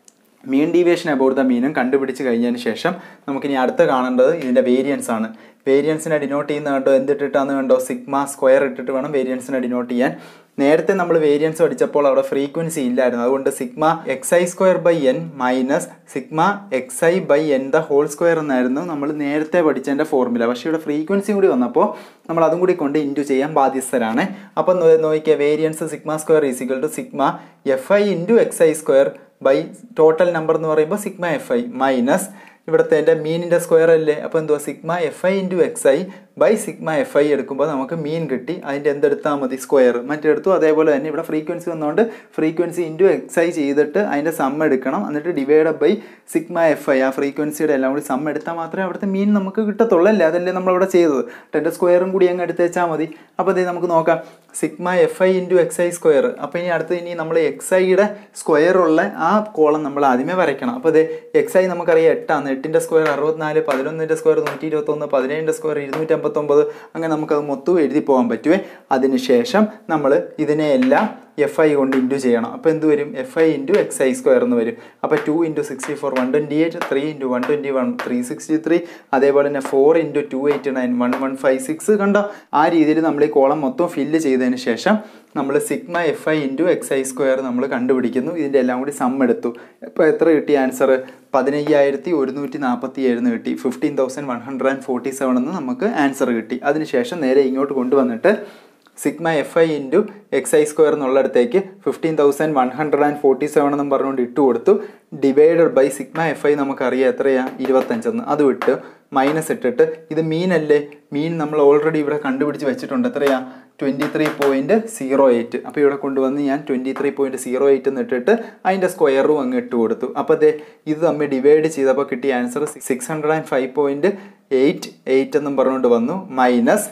മീൻ ഡീവിയേഷൻ അബൌട്ട് ദ മീനും കണ്ടുപിടിച്ച് കഴിഞ്ഞതിന് ശേഷം നമുക്കിനി അടുത്ത കാണേണ്ടത് ഇതിൻ്റെ വേരിയൻസ് ആണ്. വേരിയൻസിനെ ഡിനോട്ട് ചെയ്യുന്ന കണ്ടോ, എന്തിട്ടിട്ടാന്ന് കണ്ടോ, സിഗ്മ സ്ക്വയർ ഇട്ടിട്ട് വേണം വേരിയൻസിനെ ഡിനോട്ട് ചെയ്യാൻ. നേരത്തെ നമ്മൾ വേരിയൻസ് പഠിച്ചപ്പോൾ അവിടെ ഫ്രീക്വൻസി ഇല്ലായിരുന്നു. അതുകൊണ്ട് sigma x i square by n minus sigma x i by n the whole square എന്നായിരുന്നു നമ്മൾ നേരത്തെ പഠിച്ചതിൻ്റെ ഫോർമുല. പക്ഷേ ഇവിടെ ഫ്രീക്വൻസി കൂടി വന്നപ്പോൾ നമ്മൾ അതും കൂടി കൊണ്ട് ഇൻറ്റു ചെയ്യാൻ ബാധ്യസ്ഥരാണ്. അപ്പം നോക്കിയാൽ variance sigma square is equal to sigma f i into x i square by total number എന്ന് പറയുമ്പോൾ സിഗ്മ എഫ് ഐ മൈനസ് ഇവിടുത്തെ എൻ്റെ മീനിൻ്റെ സ്ക്വയർ അല്ലേ. അപ്പോൾ എന്തുവാ, sigma f i into x i by sigma f i എടുക്കുമ്പോൾ നമുക്ക് മീൻ കിട്ടി. അതിൻ്റെ എന്തെടുത്താൽ മതി, സ്ക്വയർ മറ്റെടുത്തു. അതേപോലെ തന്നെ ഇവിടെ ഫ്രീക്വൻസി വന്നുകൊണ്ട് ഫ്രീക്വൻസി ഇൻറ്റു എക്സ് ഐ ചെയ്തിട്ട് അതിൻ്റെ സം എടുക്കണം. എന്നിട്ട് divide by sigma f i, ആ ഫ്രീക്വൻസിയുടെ എല്ലാം കൂടി സം എടുത്താൽ മാത്രമേ അവിടുത്തെ മീൻ നമുക്ക് കിട്ടത്തുള്ളൂ അല്ലേ. അതല്ലേ നമ്മളിവിടെ ചെയ്തത്. എൻ്റെ സ്ക്വയറും കൂടി അങ്ങ് എടുത്ത് വെച്ചാൽ മതി. അപ്പോൾ അതേ നമുക്ക് നോക്കാം, sigma f i into x i square. അപ്പോൾ ഇനി അടുത്ത് ഇനി നമ്മൾ എക്സ് ഐയുടെ സ്ക്വയറുള്ള ആ കോളം നമ്മൾ ആദ്യമേ വരയ്ക്കണം. അപ്പോൾ അതേ എക്സ് ഐ നമുക്കറിയാം എട്ടാണ്. എട്ടിൻ്റെ സ്ക്വയർ അറുപത്തിനാല്, പതിനൊന്നിൻ്റെ സ്ക്വയർ നൂറ്റി ഇരുപത്തൊന്ന്, പതിനേഴിൻ്റെ സ്ക്വയർ ഇരുന്നൂറ്റി അമ്പത്തൊമ്പത്. അങ്ങനെ നമുക്കത് മൊത്തം എഴുതി പോകാൻ പറ്റുമേ. അതിനുശേഷം നമ്മൾ ഇതിനെയെല്ലാം എഫ് ഐ കൊണ്ട് ഇൻറ്റു ചെയ്യണം. അപ്പോൾ എന്ത് വരും, f i into x i square എന്ന് വരും. അപ്പോൾ two into sixty four one twenty eight, three into one twenty one three sixty three, അതേപോലെ തന്നെ four into two eighty nine one one five six. കണ്ടോ, ആ രീതിയിൽ നമ്മൾ ഈ കോളം മൊത്തം ഫില്ല് ചെയ്തതിന് ശേഷം നമ്മൾ sigma f i into x i square നമ്മൾ കണ്ടുപിടിക്കുന്നു. ഇതിൻ്റെ എല്ലാം കൂടി സം എടുത്തു. ഇപ്പോൾ എത്ര കിട്ടി ആൻസർ, പതിനയ്യായിരത്തി ഒരുന്നൂറ്റി നാൽപ്പത്തി ഏഴെന്ന് കിട്ടി. Fifteen thousand one hundred and forty seven എന്ന് നമുക്ക് ആൻസർ കിട്ടി. അതിനുശേഷം നേരെ ഇങ്ങോട്ട് കൊണ്ടുവന്നിട്ട് sigma f i into x i square എന്നുള്ളിടത്തേക്ക് fifteen thousand one hundred and forty seven എന്നും പറഞ്ഞുകൊണ്ട് ഇട്ട് കൊടുത്തു. Divided by sigma f i നമുക്കറിയാം എത്രയാണ്, ഇരുപത്തഞ്ചെന്ന്. അത് വിട്ട് മൈനസ് ഇട്ടിട്ട് ഇത് മീനല്ലേ, മീൻ നമ്മൾ ഓൾറെഡി ഇവിടെ കണ്ടുപിടിച്ച് വെച്ചിട്ടുണ്ട്. എത്രയാണ്, twenty three point zero eight. അപ്പോൾ ഇവിടെ കൊണ്ടുവന്ന് ഞാൻ twenty three point zero eight എന്ന് ഇട്ടിട്ട് അതിൻ്റെ സ്ക്വയറും അങ്ങ് ഇട്ട് കൊടുത്തു. അപ്പോൾ അതെ ഇത് തമ്മിൽ ഡിവൈഡ് ചെയ്തപ്പോൾ കിട്ടിയ answer six hundred and five point eight eight എന്നും പറഞ്ഞുകൊണ്ട് വന്നു. മൈനസ്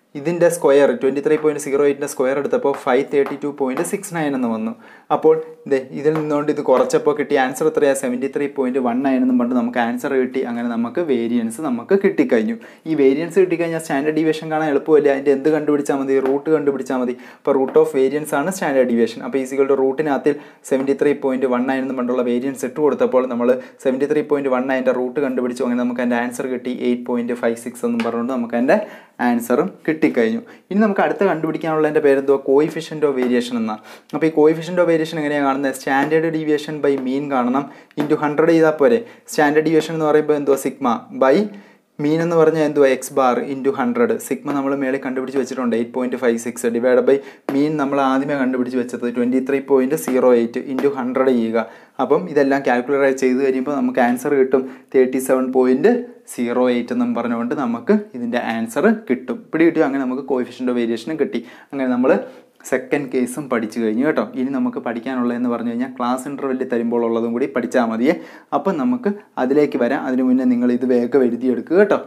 ഇതിൻ്റെ square twenty three point zero എയ്റ്റിൻ്റെ സ്ക്വയർ എടുത്തപ്പോൾ five thirty two point six nine എന്ന് വന്നു. അപ്പോൾ ഇതേ ഇതിൽ നിന്നുകൊണ്ട് ഇത് കുറച്ചപ്പോൾ കിട്ടിയ ആൻസർ എത്രയാണ്? Seventy three point one nine എന്നും പറഞ്ഞ് നമുക്ക് ആൻസർ കിട്ടി. അങ്ങനെ നമുക്ക് വേരിയൻസ് നമുക്ക് കിട്ടിക്കഴിഞ്ഞു. ഈ വേരിയൻസ് കിട്ടിക്കഴിഞ്ഞാൽ സ്റ്റാൻഡേർഡ് ഡീവിയേഷൻ കാണാൻ എളുപ്പമല്ല. അതിൻ്റെ എന്ത് കണ്ടുപിടിച്ചാൽ മതി? റൂട്ട് കണ്ടുപിടിച്ചാൽ മതി. അപ്പോൾ റൂട്ട് ഓഫ് വേരിയൻസ് ആണ് സ്റ്റാൻഡേർഡ് ഡീവിയേഷൻ. അപ്പോൾ ഈസിക്കൽ ടു റൂട്ടിനകത്തിൽ seventy three point one nine എന്ന് പറഞ്ഞുള്ള വേരിയൻസ് ഇട്ട് കൊടുത്തപ്പോൾ നമ്മൾ സെവൻറ്റി ത്രീ പോയിൻറ്റ് വൺ നയൻ്റെ റൂട്ട് കണ്ടുപിടിച്ചു. അങ്ങനെ നമുക്ക് അതിൻ്റെ ആൻസർ കിട്ടി എയ്റ്റ് പോയിൻറ്റ് ഫൈവ് സിക്സ് എന്നും പറഞ്ഞുകൊണ്ട് നമുക്ക് അതിൻ്റെ ആൻസറും കിട്ടിക്കഴിഞ്ഞു. ഇനി നമുക്ക് അടുത്ത് കണ്ടുപിടിക്കാനുള്ളതിൻ്റെ പേരെന്തുവാ? കോയിഫിഷ്യൻ്റ് ഓഫ് വേരിയേഷൻ എന്നാണ്. അപ്പോൾ ഈ കോയിഫിഷ്യൻ്റ് ഓഫ് വേരിയേഷൻ എങ്ങനെയാണ് കാണുന്നത്? സ്റ്റാൻഡേർഡ് ഡീവിയേഷൻ ബൈ മീൻ കാണണം, ഇൻറ്റു ഹൺഡ്രഡ് ചെയ്താൽ പോരെ. സ്റ്റാൻഡേർഡ് ഡീവിയേഷൻ എന്ന് പറയുമ്പോൾ എന്തുവാ? സിഗ്മ ബൈ മീൻ എന്ന് പറഞ്ഞാൽ എന്തുവാ? X bar into hundred. Sigma നമ്മൾ മേളിൽ കണ്ടുപിടിച്ച് വെച്ചിട്ടുണ്ട് eight point five six divide by mean നമ്മൾ ആദ്യമേ കണ്ടുപിടിച്ച് വെച്ചത് twenty three point zero eight into hundred ചെയ്യുക. അപ്പം ഇതെല്ലാം കാൽക്കുലേറ്റ് ചെയ്ത് കഴിയുമ്പോൾ നമുക്ക് ആൻസർ കിട്ടും thirty seven point zero eight എന്നും പറഞ്ഞുകൊണ്ട് നമുക്ക് ഇതിൻ്റെ ആൻസർ കിട്ടും. പിടി കിട്ടും. അങ്ങനെ നമുക്ക് കോയിഫിഷ്യൻ്റ് ഓഫ് വേരിയേഷനും കിട്ടി. അങ്ങനെ നമ്മൾ സെക്കൻഡ് കേസും പഠിച്ചു കഴിഞ്ഞു കേട്ടോ. ഇനി നമുക്ക് പഠിക്കാനുള്ളതെന്ന് പറഞ്ഞു കഴിഞ്ഞാൽ ക്ലാസ് ഇൻ്റർവെല്ലിൽ തരുമ്പോൾ ഉള്ളതും കൂടി പഠിച്ചാൽ മതിയേ. അപ്പം നമുക്ക് അതിലേക്ക് വരാം. അതിനു മുന്നേ നിങ്ങൾ ഇത് വേഗം എഴുതിയെടുക്കുക കേട്ടോ.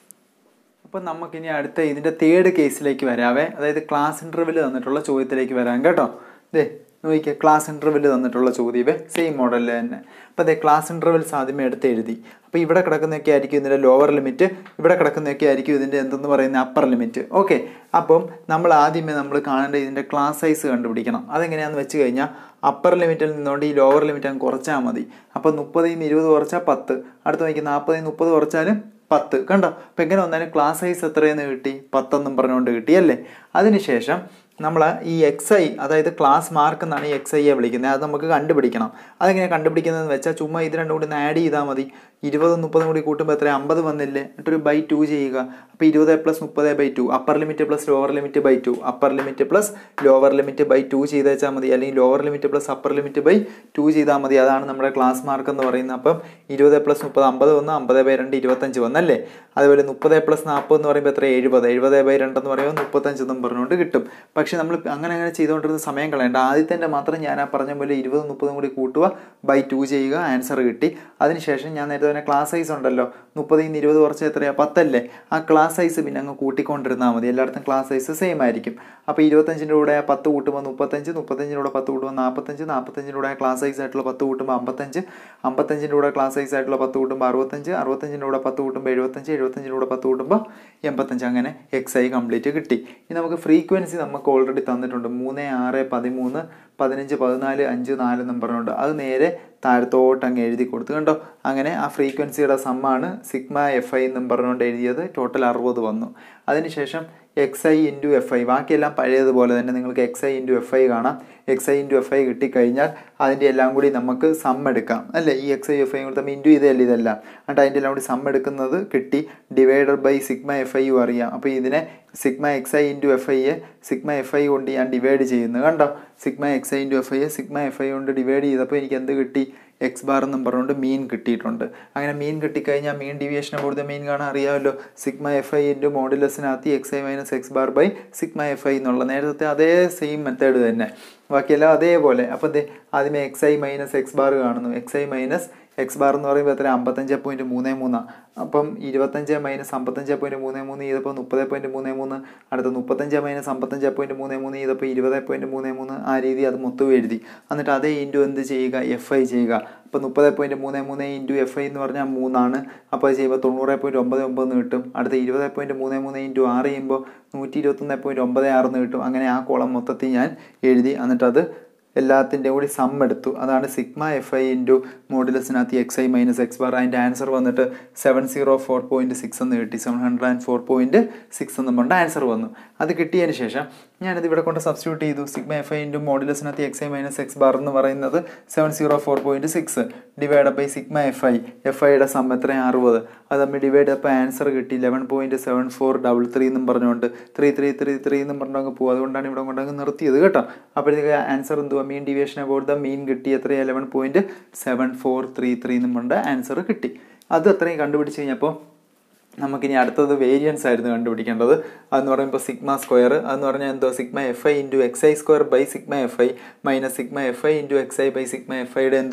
അപ്പം നമുക്കിനി അടുത്ത ഇതിൻ്റെ തേർഡ് കേസിലേക്ക് വരാവേ. അതായത് ക്ലാസ് ഇൻ്റർവെല്ല് തന്നിട്ടുള്ള ചോദ്യത്തിലേക്ക് വരാം കേട്ടോ. ദേ നോക്കിയാൽ ക്ലാസ് ഇൻ്റർവെല്ല് തന്നിട്ടുള്ള ചോദ്യമേ സെയിം മോഡലിൽ തന്നെ. അപ്പോൾ അതേ ക്ലാസ് ഇൻ്റർവെൽസ് ആദ്യമേ എടുത്ത് എഴുതി. അപ്പോൾ ഇവിടെ കിടക്കുന്നതൊക്കെ ആയിരിക്കും ഇതിൻ്റെ ലോവർ ലിമിറ്റ്, ഇവിടെ കിടക്കുന്നതൊക്കെ ആയിരിക്കും ഇതിൻ്റെ എന്തെന്ന് പറയുന്ന അപ്പർ ലിമിറ്റ്. ഓക്കെ, അപ്പം നമ്മൾ ആദ്യമേ നമ്മൾ കാണേണ്ട ഇതിൻ്റെ ക്ലാസ് സൈസ് കണ്ടുപിടിക്കണം. അതെങ്ങനെയാണെന്ന് വെച്ച് കഴിഞ്ഞാൽ അപ്പർ ലിമിറ്റിൽ നിന്നുകൊണ്ട് ഈ ലോവർ ലിമിറ്റ് അങ്ങ് കുറച്ചാൽ മതി. അപ്പോൾ മുപ്പതിൽ നിന്ന് ഇരുപത് കുറച്ചാൽ പത്ത്, അടുത്ത് നോക്കി നാൽപ്പതിൽ നിന്ന് മുപ്പത് കുറച്ചാലും പത്ത്. കണ്ടോ? അപ്പം എങ്ങനെ വന്നാലും ക്ലാസ് സൈസ് എത്രയെന്ന് കിട്ടി? പത്തെന്നും പറഞ്ഞുകൊണ്ട് കിട്ടി അല്ലേ. അതിനുശേഷം നമ്മൾ ഈ എക്സ് ഐ, അതായത് ക്ലാസ് മാർക്ക് എന്നാണ് ഈ എക്സ് ഐയെ വിളിക്കുന്നത്. അത് നമുക്ക് കണ്ടുപിടിക്കണം. അതെങ്ങനെ കണ്ടുപിടിക്കുന്നതെന്ന് വെച്ചാൽ ചുമ്മാ ഇത് രണ്ടും കൂടി ഒന്ന് ആഡ് ചെയ്താൽ മതി. ഇരുപതും മുപ്പതും കൂടി കൂട്ടുമ്പോൾ എത്ര? അമ്പത് വന്നില്ലേ? എന്നിട്ടൊരു ബൈ ടു ചെയ്യുക. അപ്പോൾ ഇരുപത് പ്ലസ് മുപ്പത് by two, upper limit plus lower limit by two, upper limit plus lower limit by two ചെയ്ത് വെച്ചാൽ മതി. അല്ലെങ്കിൽ lower limit plus upper limit by two ചെയ്താൽ മതി. അതാണ് നമ്മുടെ ക്ലാസ് മാർക്ക് എന്ന് പറയുന്നത്. അപ്പം ഇരുപത് പ്ലസ് മുപ്പത് അമ്പത് വന്ന്, അമ്പത് ബൈ രണ്ട് ഇരുപത്തഞ്ച് വന്നല്ലേ. അതുപോലെ മുപ്പത് പ്ലസ് നാൽപ്പത് എന്ന് പറയുമ്പോൾ എത്ര? എഴുപത്. എഴുപത് ബൈ രണ്ടെന്ന് പറയുമ്പോൾ മുപ്പത്തഞ്ചെന്നും പറഞ്ഞുകൊണ്ട് കിട്ടും. പക്ഷെ നമ്മൾ അങ്ങനെ അങ്ങനെ ചെയ്തുകൊണ്ടിരുന്ന സമയം കളയേണ്ട. ആദ്യത്തെ മാത്രം ഞാൻ ആ പറഞ്ഞ പോലെ ഇരുപതും മുപ്പതും കൂടി കൂട്ടുക, ബൈ ടു ചെയ്യുക, ആൻസർ കിട്ടി. അതിനുശേഷം ഞാൻ നേരത്തെ തന്നെ ക്ലാസ് സൈസ് ഉണ്ടല്ലോ, മുപ്പതിൽ നിന്ന് ഇരുപത് കുറച്ച് എത്രയാണ്? പത്തല്ലേ. ആ ക്ലാസ് സൈസ് പിന്നെ അങ്ങ് കൂട്ടിക്കൊണ്ടിരുന്നാൽ മതി. എല്ലായിടത്തും ക്ലാസ് സൈസ് സെയിം ആയിരിക്കും. അപ്പോൾ ഇരുപത്തഞ്ചിൻ്റെ കൂടെ പത്ത് കൂട്ടുമ്പോൾ മുപ്പത്തഞ്ച്, മുപ്പത്തഞ്ചിൻ്റെ കൂടെ പത്ത് കൂട്ടുമ്പോൾ നാൽപ്പത്തഞ്ച്, നാൽപ്പത്തഞ്ചിൻ്റെ കൂടെ ക്ലാസ് സൈസ് ആയിട്ടുള്ള പത്ത് കൂട്ടുമ്പോൾ അമ്പത്തഞ്ച്, അമ്പത്തഞ്ചിൻ്റെ കൂടെ ക്ലാസ് സൈസ് ആയിട്ടുള്ള പത്ത് കൂട്ടുമ്പോൾ അറുപത്തഞ്ച്, അറുപത്തഞ്ചിൻ്റെ കൂടെ പത്ത് കൂട്ടുമ്പോൾ എഴുപത്തഞ്ച്, എഴുപത്തഞ്ചിൻ്റെ കൂടെ പത്ത് കൂട്ടുമ്പോൾ എൺപത്തഞ്ച്. അങ്ങനെ എക്സ് ഐ കംപ്ലീറ്റ് കിട്ടി. ഇനി നമുക്ക് ഫ്രീക്വൻസി നമുക്ക് ഓൾറെഡി തന്നിട്ടുണ്ട്. മൂന്ന് ആറ് പതിമൂന്ന് പതിനഞ്ച് പതിനാല് അഞ്ച് നാല് എന്നും പറഞ്ഞുകൊണ്ട് അത് നേരെ താഴത്തോട്ട് അങ്ങ് എഴുതി കൊടുത്തു. കണ്ടോ? അങ്ങനെ ആ ഫ്രീക്വൻസിയുടെ സമ്മാണ് സിഗ്മ എഫ് ഐ എന്നും പറഞ്ഞുകൊണ്ട് എഴുതിയത്. ടോട്ടൽ അറുപത് വന്നു. അതിനുശേഷം x i into f i, ബാക്കിയെല്ലാം പഴയതുപോലെ തന്നെ നിങ്ങൾക്ക് x i into f i കാണാം. X i into f i കിട്ടിക്കഴിഞ്ഞാൽ അതിൻ്റെ എല്ലാം കൂടി നമുക്ക് സം എടുക്കാം അല്ലേ. ഈ എക്സ് ഐ എഫ് ഐ കൂടി തമ്മിൽ ഇൻറ്റു ചെയ്തല്ലേ ഇതെല്ലാം. എന്നിട്ട് അതിൻ്റെ എല്ലാം കൂടി സം എടുക്കുന്നത് കിട്ടി. ഡിവൈഡഡ് ബൈ സിഗ്മ എഫ് ഐയും അറിയാം. അപ്പോൾ ഇതിനെ sigma x i into f ഐയെ സിഗ്മ എഫ് ഐ കൊണ്ട് ഞാൻ ഡിവൈഡ് ചെയ്യുന്നു. കണ്ടോ? Sigma x i into f ഐയെ സിഗ്മ എഫ് ഐ കൊണ്ട് ഡിവൈഡ് ചെയ്തപ്പോൾ എനിക്ക് എന്ത് കിട്ടി? എക്സ് ബാർ എന്നും പറഞ്ഞുകൊണ്ട് മീൻ കിട്ടിയിട്ടുണ്ട്. അങ്ങനെ മീൻ കിട്ടിക്കഴിഞ്ഞാൽ മീൻ ഡീവിയേഷനെ കൂടുതൽ മീൻ കാണാൻ അറിയാമല്ലോ. സിഗ്മ എഫ് ഐ ഇൻറ്റു മോഡുലസിനകത്ത് x i minus x bar by sigma f i എന്നുള്ള നേരത്തെ അതേ സെയിം മെത്തേഡ് തന്നെ, ബാക്കിയെല്ലാം അതേപോലെ. അപ്പോൾ ദേ ആദ്യമേ x i minus x bar കാണുന്നു. X i minus x bar എന്ന് പറയുമ്പോൾ എത്ര? അമ്പത്തഞ്ച് പോയിൻറ്റ് മൂന്ന് മൂന്നാണ്. അപ്പം ഇരുപത്തഞ്ച് മൈനസ് അമ്പത്തഞ്ച് പോയിൻറ്റ് മൂന്ന് മൂന്ന് ചെയ്തപ്പോൾ മുപ്പത് പോയിൻറ്റ് മൂന്ന് മൂന്ന്. അടുത്ത മുപ്പത്തഞ്ച് മൈനസ് അമ്പത്തഞ്ച് പോയിൻറ്റ് മൂന്ന് മൂന്ന് ചെയ്തപ്പോൾ ഇരുപത് പോയിൻറ്റ് മൂന്ന് മൂന്ന്. ആ രീതി അത് മൊത്തം എഴുതി. എന്നിട്ട് അതേ ഇൻറ്റു എന്ത് ചെയ്യുക? എഫ് ഐ ചെയ്യുക. അപ്പോൾ മുപ്പത് പോയിൻറ്റ് മൂന്ന് മൂന്ന് ഇൻറ്റു എഫ് ഐ എന്ന് പറഞ്ഞാൽ മൂന്നാണ്. അപ്പോൾ അത് ചെയ്യുമ്പോൾ തൊണ്ണൂറ് പോയിൻറ്റ് ഒമ്പത് ഒമ്പതെന്ന് കിട്ടും. അടുത്ത ഇരുപത് പോയിൻറ്റ് മൂന്ന് മൂന്ന് ഇൻറ്റു ആറ് ചെയ്യുമ്പോൾ നൂറ്റി ഇരുപത്തൊന്ന് പോയിൻറ്റ് ഒമ്പത് ആറെന്ന് കിട്ടും. അങ്ങനെ ആ കോളം മൊത്തത്തിൽ ഞാൻ എഴുതി. എന്നിട്ടത് എല്ലാത്തിൻ്റെ കൂടി സം എടുത്തു. അതാണ് സിഗ്മ എഫ് ഐ ഇൻറ്റു മോഡുലസിനകത്ത് x i minus x bar. അതിൻ്റെ ആൻസർ വന്നിട്ട് seven zero four point six എന്ന് കിട്ടി. Seven hundred and four point six എന്ന് പറഞ്ഞ ആൻസർ വന്നു. അത് കിട്ടിയതിന് ശേഷം ഞാനിത് ഇവിടെ കൊണ്ട് സബ്സ്റ്റിറ്റ്യൂട്ട് ചെയ്തു. സിഗ്മ എഫ് ഐ ഇൻറ്റു മോഡുലസിനകത്ത് x i minus x bar എന്ന് പറയുന്നത് seven zero four point six divide by sigma f i. F ഐയുടെ സം എത്രയാണ്? അറുപത്. അത് തമ്മിൽ ഡിവൈഡ് അപ്പോൾ ആൻസർ കിട്ടി eleven point seven four double three എന്നും പറഞ്ഞുകൊണ്ട് ത്രീ ത്രീ ത്രീ ത്രീ എന്നും പറഞ്ഞങ്ങ് പോകും. അതുകൊണ്ടാണ് ഇവിടെ കൊണ്ടങ്ങ് നിർത്തിയത് കേട്ടോ. അപ്പോഴത്തേക്ക് ആൻസർ എന്തുവാ? Mean deviation about the mean കിട്ടി. എത്രയാണ്? Eleven point seven four three three എന്നും പറഞ്ഞ ആൻസർ കിട്ടി. അത് അത്രയും കണ്ടുപിടിച്ച് കഴിഞ്ഞപ്പോൾ നമുക്കിനി അടുത്തത് വേരിയൻസ് ആയിരുന്നു കണ്ടുപിടിക്കേണ്ടത്. അതെന്ന് പറയുമ്പോൾ സിഗ്മ സ്ക്വയർ. അതെന്ന് പറഞ്ഞാൽ എന്തോ? Sigma f i into x i square by sigma f i minus sigma f i into x i by sigma f ഐയുടെ എന്തുവാ?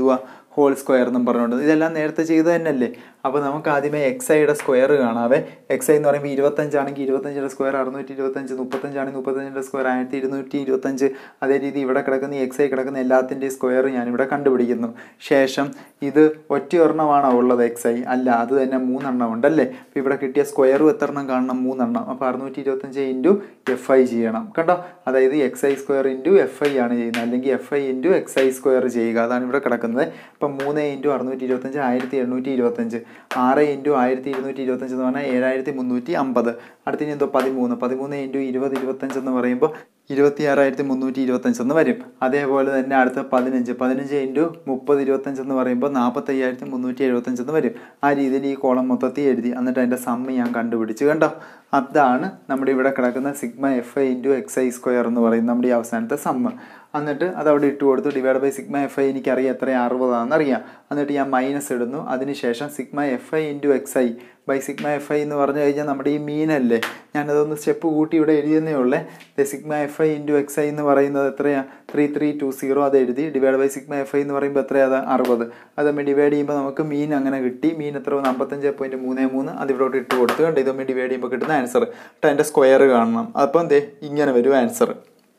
ഹോൾ സ്ക്വയർ എന്നും പറഞ്ഞുകൊണ്ട്. ഇതെല്ലാം നേരത്തെ ചെയ്ത് തന്നെയല്ലേ. അപ്പോൾ നമുക്ക് ആദ്യമേ എക്സ് ഐയുടെ സ്ക്വയർ കാണാവേ. എക്സ് ഐ എന്ന് പറയുമ്പോൾ ഇരുപത്തഞ്ചാണെങ്കിൽ ഇരുപത്തഞ്ചിൻ്റെ സ്ക്വയർ അറുന്നൂറ്റി ഇരുപത്തഞ്ച്, മുപ്പത്തഞ്ചാണെങ്കിൽ മുപ്പത്തഞ്ചിൻ്റെ സ്ക്വയർ ആയിരത്തി ഇരുന്നൂറ്റി ഇരുപത്തഞ്ച്. അതേ രീതി ഇവിടെ കിടക്കുന്ന ഈ എക്സ് ഐ കിടക്കുന്ന എല്ലാത്തിൻ്റെയും സ്ക്വയർ ഞാനിവിടെ കണ്ടുപിടിക്കുന്നു. ശേഷം ഇത് ഒറ്റ ഒരെണ്ണമാണോ ഉള്ളത് എക്സ് ഐ? അല്ല, അത് തന്നെ മൂന്നെണ്ണം ഉണ്ടല്ലേ. അപ്പോൾ ഇവിടെ കിട്ടിയ സ്ക്വയറും എത്ര എണ്ണം കാണണം? മൂന്നെണ്ണം. അപ്പോൾ അറുന്നൂറ്റി ഇരുപത്തഞ്ച് ഇൻറ്റു എഫ് ഐ ചെയ്യണം കണ്ടോ. അതായത് x i square into f i ആണ് ചെയ്യുന്നത്, അല്ലെങ്കിൽ f i into x i square ചെയ്യുക. അതാണ് ഇവിടെ കിടക്കുന്നത്. അപ്പം മൂന്ന് ഇൻറ്റു അറുന്നൂറ്റി ഇരുപത്തഞ്ച് ആയിരത്തി എണ്ണൂറ്റി ഇരുപത്തഞ്ച്. ആറ് ഇൻറ്റു ആയിരത്തി ഇരുന്നൂറ്റി ഇരുപത്തഞ്ച് എന്ന് പറഞ്ഞാൽ ഏഴായിരത്തി മുന്നൂറ്റി അമ്പത്. അടുത്തിന് എന്തോ പതിമൂന്ന്. പതിമൂന്ന് ഇൻറ്റു ഇരുപത് ഇരുപത്തഞ്ച് എന്ന് പറയുമ്പോൾ ഇരുപത്തി ആറായിരത്തി മുന്നൂറ്റി ഇരുപത്തഞ്ചെന്ന് വരും. അതേപോലെ തന്നെ അടുത്ത പതിനഞ്ച്. പതിനഞ്ച് ഇൻറ്റു മുപ്പത് ഇരുപത്തഞ്ചെന്ന് പറയുമ്പോൾ നാൽപ്പത്തയ്യായിരത്തി മുന്നൂറ്റി എഴുപത്തഞ്ചെന്ന് വരും. ആ രീതിയിൽ ഈ കോളം മൊത്തത്തിൽ എഴുതി. എന്നിട്ട് അതിൻ്റെ സമ്മ് ഞാൻ കണ്ടുപിടിച്ച് കണ്ടോ. അതാണ് നമ്മുടെ ഇവിടെ കിടക്കുന്ന sigma f i into x i square എന്ന് പറയുന്നത് നമ്മുടെ ഈ അവസാനത്തെ സമ്മ്. എന്നിട്ട് അതവിടെ ഇട്ട് കൊടുത്തു. Divide by sigma f i എനിക്കറിയാം എത്രയാണ്, അറുപതാണെന്ന് അറിയാം. എന്നിട്ട് ഞാൻ മൈനസ് ഇടുന്നു. അതിനുശേഷം sigma f i into x i by sigma f i എന്ന് പറഞ്ഞു കഴിഞ്ഞാൽ നമ്മുടെ ഈ മീനല്ലേ. ഞാനതൊന്ന് സ്റ്റെപ്പ് കൂട്ടി ഇവിടെ എഴുതിയെന്നേ ഉള്ളേ. Sigma f i into x i എന്ന് പറയുന്നത് എത്രയാണ്? Three three two zero. അത് എഴുതി. Divide by sigma f i എന്ന് പറയുമ്പോൾ എത്രയാണ്? അത് അറുപത്. അത് നമ്മൾ ഡിവൈഡ് ചെയ്യുമ്പോൾ നമുക്ക് മീൻ അങ്ങനെ കിട്ടി. മീൻ എത്ര? അമ്പത്തഞ്ച് പോയിൻറ്റ് മൂന്ന് മൂന്ന്. അത് ഇവിടോട്ട് ഇട്ട് കൊടുത്ത് കണ്ട് ഇതൊന്നും ഡിവൈഡ് ചെയ്യുമ്പോൾ കിട്ടുന്ന ആൻസർ. എന്നിട്ട് അതിൻ്റെ സ്ക്വയർ കാണണം. അപ്പം ദേ ഇങ്ങനെ വരും ആൻസർ.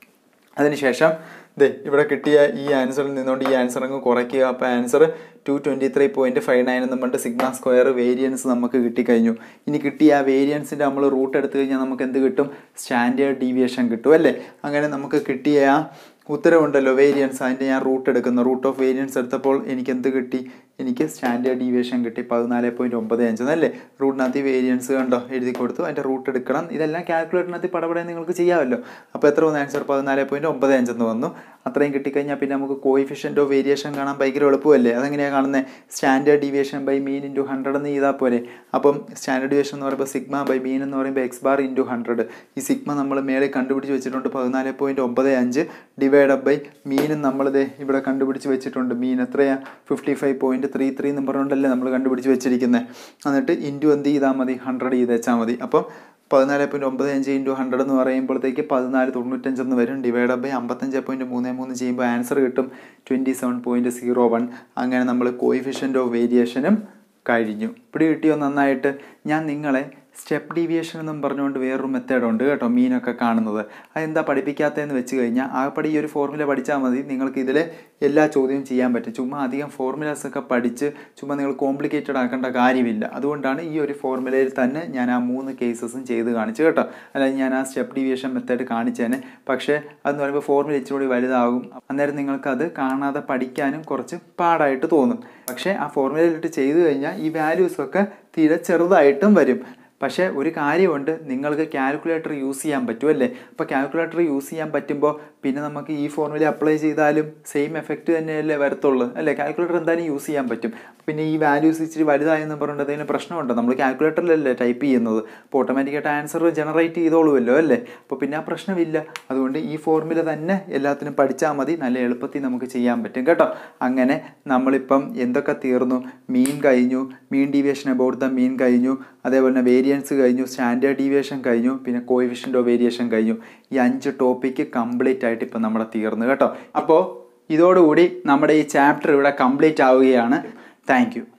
അതിനുശേഷം ദേ ഇവിടെ കിട്ടിയ ഈ ആൻസറിൽ നിന്നുകൊണ്ട് ഈ ആൻസർ അങ്ങ് കുറയ്ക്കുക. അപ്പോൾ answer two twenty three point five nine എന്ന് പറഞ്ഞിട്ട് സിഗ്മ സ്ക്വയർ വേരിയൻസ് നമുക്ക് കിട്ടിക്കഴിഞ്ഞു. ഇനി കിട്ടിയ ആ വേരിയൻസിൻ്റെ നമ്മൾ റൂട്ട് എടുത്തു കഴിഞ്ഞാൽ നമുക്ക് എന്ത് കിട്ടും? സ്റ്റാൻഡേർഡ് ഡീവിയേഷൻ കിട്ടും അല്ലേ. അങ്ങനെ നമുക്ക് കിട്ടിയ ആ ഉത്തരവുണ്ടല്ലോ വേരിയൻസ്, അതിൻ്റെ ഞാൻ റൂട്ട് എടുക്കുന്നു. റൂട്ട് ഓഫ് വേരിയൻസ് എടുത്തപ്പോൾ എനിക്ക് എന്ത് കിട്ടി? എനിക്ക് സ്റ്റാൻഡേർഡ് ഡീവിയേഷൻ കിട്ടി പതിനാല് പോയിൻറ്റ് ഒമ്പത് അഞ്ച് എന്നല്ലേ. റൂട്ടിനകത്ത് വേരിയൻസ് കണ്ടോ എഴുതി കൊടുത്തു. അതിൻ്റെ റൂട്ട് എടുക്കണം. ഇതെല്ലാം കാൽക്കുലേറ്ററിനകത്ത് പടപടയെ നിങ്ങൾക്ക് ചെയ്യാമല്ലോ. അപ്പോൾ എത്ര വന്നു ആൻസർ? പതിനാല് പോയിൻറ്റ് ഒമ്പത് അഞ്ചെന്ന് വന്നു. അത്രയും കിട്ടിക്കഴിഞ്ഞാൽ പിന്നെ നമുക്ക് കോയിഫിഷ്യൻ്റ് ഓഫ് വേരിയേഷൻ കാണാൻ ഭയങ്കര എളുപ്പമല്ലേ. അതെങ്ങനെയാണ് കാണുന്നത്? Standard deviation by mean into hundred എന്ന് ചെയ്താൽ പോലെ. അപ്പം സ്റ്റാൻഡേർഡ് ഡീവിയേഷൻ എന്ന് പറയുമ്പോൾ സിഗ്മ ബൈ മീൻ എന്ന് പറയുമ്പോൾ എക്സ് ബാർ ഇൻറ്റു ഹൺഡ്രഡ്. ഈ സിഗ്മ നമ്മൾ മേലെ കണ്ടുപിടിച്ച് വെച്ചിട്ടുണ്ട് പതിനാല് പോയിൻറ്റ് ഒമ്പത് അഞ്ച്. ഡിവൈഡ് ബൈ മീനും നമ്മളിത് ഇവിടെ കണ്ടുപിടിച്ച് വെച്ചിട്ടുണ്ട്. മീൻ എത്രയാണ്? Fifty five point three three എന്നും പറഞ്ഞുകൊണ്ടല്ലേ നമ്മൾ കണ്ടുപിടിച്ച് വെച്ചിരിക്കുന്നത്. എന്നിട്ട് ഇൻറ്റു എന്ത് ചെയ്താൽ മതി? ഹൺഡ്രഡ് ചെയ്ത് വെച്ചാൽ മതി. അപ്പം പതിനാല് പോയിൻറ്റ് ഒമ്പത് അഞ്ച് ഇൻറ്റു ഹൺഡ്രഡ് എന്ന് പറയുമ്പോഴത്തേക്ക് പതിനാല് തൊണ്ണൂറ്റഞ്ചെന്ന് വരും. ഡിവൈഡ് ബൈ അമ്പത്തഞ്ച് പോയിൻറ്റ് മൂന്ന് മൂന്ന് ചെയ്യുമ്പോൾ ആൻസർ കിട്ടും twenty seven point zero one. അങ്ങനെ നമ്മൾ കോയിഫിഷ്യൻ്റ് ഓഫ് വേരിയേഷനും കഴിഞ്ഞു. പിടി കിട്ടിയോ നന്നായിട്ട്? ഞാൻ നിങ്ങളെ സ്റ്റെപ്പ് ഡീവിയേഷൻ എന്നും പറഞ്ഞുകൊണ്ട് വേറൊരു മെത്തേഡുണ്ട് കേട്ടോ മീനൊക്കെ കാണുന്നത്. അതെന്താ പഠിപ്പിക്കാത്തതെന്ന് വെച്ച് കഴിഞ്ഞാൽ ആകെപ്പടി ഈ ഒരു ഫോർമുല പഠിച്ചാൽ മതി. നിങ്ങൾക്ക് ഇതിൽ എല്ലാ ചോദ്യവും ചെയ്യാൻ പറ്റും. ചുമ്മാ അധികം ഫോർമുലാസ് ഒക്കെ പഠിച്ച് ചുമ്മാ നിങ്ങൾ കോംപ്ലിക്കേറ്റഡ് ആക്കേണ്ട കാര്യമില്ല. അതുകൊണ്ടാണ് ഈ ഒരു ഫോർമുലയിൽ തന്നെ ഞാൻ ആ മൂന്ന് കേസസും ചെയ്ത് കാണിച്ചു കേട്ടോ. അല്ലെങ്കിൽ ഞാൻ ആ സ്റ്റെപ്പ് ഡീവിയേഷൻ മെത്തേഡ് കാണിച്ചേനെ. പക്ഷേ അതെന്ന് പറയുമ്പോൾ ഫോർമുല ഇച്ചിരി വലുതാകും. അന്നേരം നിങ്ങൾക്കത് കാണാതെ പഠിക്കാനും കുറച്ച് പാടായിട്ട് തോന്നും. പക്ഷേ ആ ഫോർമുലയിലിട്ട് ചെയ്തു കഴിഞ്ഞാൽ ഈ വാല്യൂസൊക്കെ തീരെ ചെറുതായിട്ടും വരും. പക്ഷേ ഒരു കാര്യമുണ്ട്, നിങ്ങൾക്ക് കാൽക്കുലേറ്റർ യൂസ് ചെയ്യാൻ പറ്റുമല്ലേ. അപ്പോൾ കാൽക്കുലേറ്റർ യൂസ് ചെയ്യാൻ പറ്റുമ്പോൾ പിന്നെ നമുക്ക് ഈ ഫോർമുല അപ്ലൈ ചെയ്താലും സെയിം എഫക്റ്റ് തന്നെയല്ലേ വരത്തുള്ളൂ അല്ലേ. കാൽക്കുലേറ്റർ എന്തായാലും യൂസ് ചെയ്യാൻ പറ്റും. പിന്നെ ഈ വാല്യൂസ് ഇച്ചിരി വലുതായെന്ന് പറഞ്ഞിട്ട് എന്തെങ്കിലും പ്രശ്നമുണ്ടോ? നമ്മൾ കാൽക്കുലേറ്ററിലല്ലേ ടൈപ്പ് ചെയ്യുന്നത്. അപ്പോൾ ഓട്ടോമാറ്റിക്കായിട്ട് ആൻസർ ജനറേറ്റ് ചെയ്തോളുമല്ലോ അല്ലേ. അപ്പോൾ പിന്നെ ആ പ്രശ്നമില്ല. അതുകൊണ്ട് ഈ ഫോർമുല തന്നെ എല്ലാത്തിനും പഠിച്ചാൽ മതി. നല്ല എളുപ്പത്തിൽ നമുക്ക് ചെയ്യാൻ പറ്റും കേട്ടോ. അങ്ങനെ നമ്മളിപ്പം എന്തൊക്കെ തീർന്നു? മീൻ കഴിഞ്ഞു, mean deviation about the mean കഴിഞ്ഞു, അതേപോലെ തന്നെ വേരിയൻസ് കഴിഞ്ഞു, സ്റ്റാൻഡേർഡ് ഡീവിയേഷൻ കഴിഞ്ഞു, പിന്നെ കോയിഫിഷ്യൻ്റ് ഓഫ് വേരിയേഷൻ കഴിഞ്ഞു. ഈ അഞ്ച് ടോപ്പിക്ക് കംപ്ലീറ്റ് ആയിട്ട് ഇപ്പം നമ്മുടെ തീർന്നു കേട്ടോ. അപ്പോൾ ഇതോടുകൂടി നമ്മുടെ ഈ ചാപ്റ്റർ ഇവിടെ കംപ്ലീറ്റ് ആവുകയാണ്. Thank U.